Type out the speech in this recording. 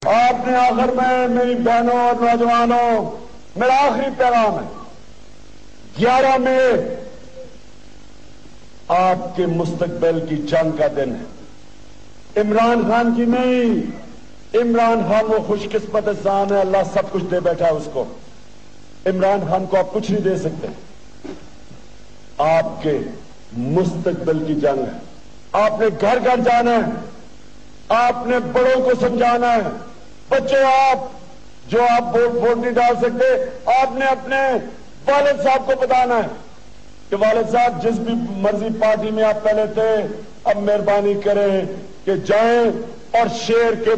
आपने आखिर में मेरी बहनों और नौजवानों, मेरा आखिरी पैगाम है, 11 मई आपके मुस्तकबिल की जंग का दिन है। इमरान खान की नहीं, इमरान खान वो खुशकिस्मत इंसान है, अल्लाह सब कुछ दे बैठा है उसको। इमरान खान को आप कुछ नहीं दे सकते। आपके मुस्तकबिल की जंग है। आपने घर घर जाना है, आपने बड़ों को समझाना है। बच्चों, आप जो आप वोट नहीं डाल सकते, आपने अपने वालिद साहब को बताना है कि वालिद साहब जिस भी मर्जी पार्टी में आप पहले थे, अब मेहरबानी करें कि जाएं और शेर के